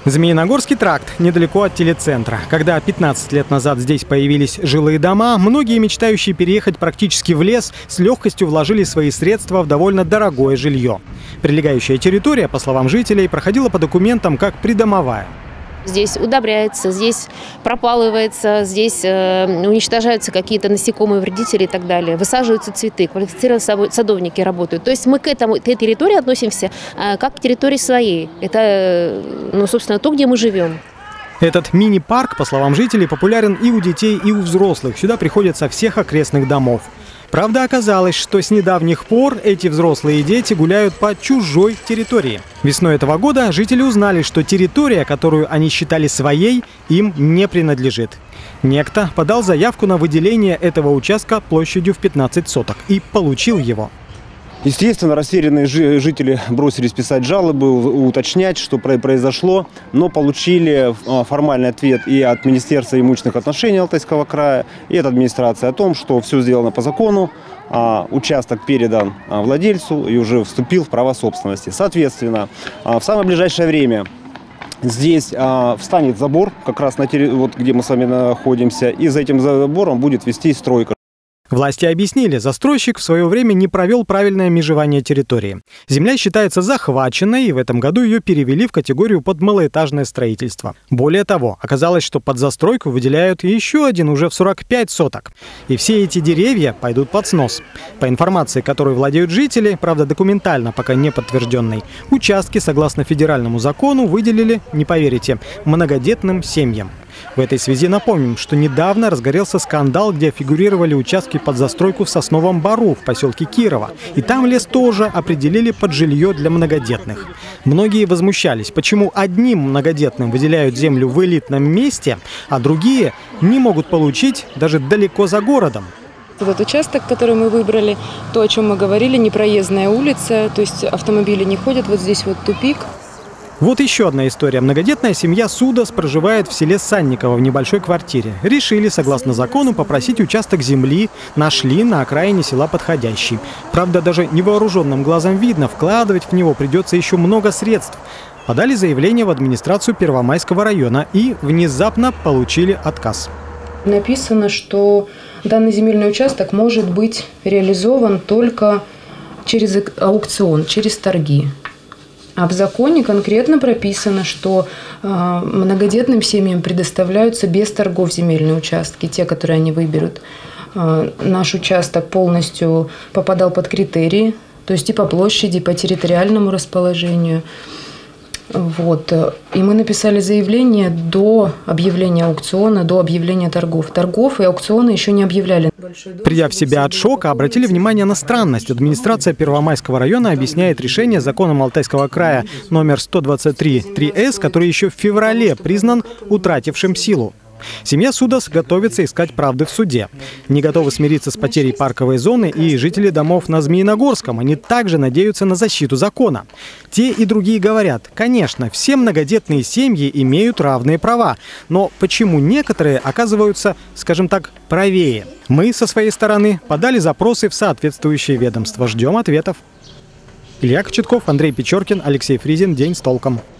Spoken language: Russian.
Змеиногорский тракт недалеко от телецентра. Когда 15 лет назад здесь появились жилые дома, многие, мечтающие переехать практически в лес, с легкостью вложили свои средства в довольно дорогое жилье. Прилегающая территория, по словам жителей, проходила по документам как придомовая. Здесь удобряется, здесь пропалывается, здесь уничтожаются какие-то насекомые, вредители и так далее. Высаживаются цветы, квалифицированные садовники работают. То есть мы к этой территории относимся как к территории своей. Это, собственно, то, где мы живем. Этот мини-парк, по словам жителей, популярен и у детей, и у взрослых. Сюда приходят со всех окрестных домов. Правда, оказалось, что с недавних пор эти взрослые и дети гуляют по чужой территории. Весной этого года жители узнали, что территория, которую они считали своей, им не принадлежит. Некто подал заявку на выделение этого участка площадью в 15 соток и получил его. Естественно, растерянные жители бросились писать жалобы, уточнять, что произошло, но получили формальный ответ и от Министерства имущественных отношений Алтайского края, и от администрации о том, что все сделано по закону, участок передан владельцу и уже вступил в права собственности. Соответственно, в самое ближайшее время здесь встанет забор, как раз на вот где мы с вами находимся, и за этим забором будет вестись стройка. Власти объяснили, застройщик в свое время не провел правильное межевание территории. Земля считается захваченной, и в этом году ее перевели в категорию под малоэтажное строительство. Более того, оказалось, что под застройку выделяют еще один уже в 45 соток. И все эти деревья пойдут под снос. По информации, которой владеют жители, правда документально пока не подтвержденной, участки, согласно федеральному закону, выделили, не поверите, многодетным семьям. В этой связи напомним, что недавно разгорелся скандал, где фигурировали участки под застройку в Сосновом Бору в поселке Кирово. И там лес тоже определили под жилье для многодетных. Многие возмущались, почему одним многодетным выделяют землю в элитном месте, а другие не могут получить даже далеко за городом. Этот участок, который мы выбрали, то, о чем мы говорили, непроездная улица, то есть автомобили не ходят, вот здесь вот тупик. Вот еще одна история. Многодетная семья Судас проживает в селе Санниково в небольшой квартире. Решили, согласно закону, попросить участок земли, нашли на окраине села подходящий. Правда, даже невооруженным глазом видно, вкладывать в него придется еще много средств. Подали заявление в администрацию Первомайского района и внезапно получили отказ. Написано, что данный земельный участок может быть реализован только через аукцион, через торги. А в законе конкретно прописано, что многодетным семьям предоставляются без торгов земельные участки, те, которые они выберут. Наш участок полностью попадал под критерии, то есть и по площади, и по территориальному расположению. Вот. И мы написали заявление до объявления аукциона, до объявления торгов. Торгов и аукциона еще не объявляли. Придя в себя от шока, обратили внимание на странность. Администрация Первомайского района объясняет решение законом Алтайского края номер 123-3С, который еще в феврале признан утратившим силу. Семья Судас готовится искать правды в суде. Не готовы смириться с потерей парковой зоны и жители домов на Змеиногорском. Они также надеются на защиту закона. Те и другие говорят, конечно, все многодетные семьи имеют равные права. Но почему некоторые оказываются, скажем так, правее? Мы со своей стороны подали запросы в соответствующие ведомства. Ждем ответов. Илья Кочетков, Андрей Печоркин, Алексей Фризин. День с толком.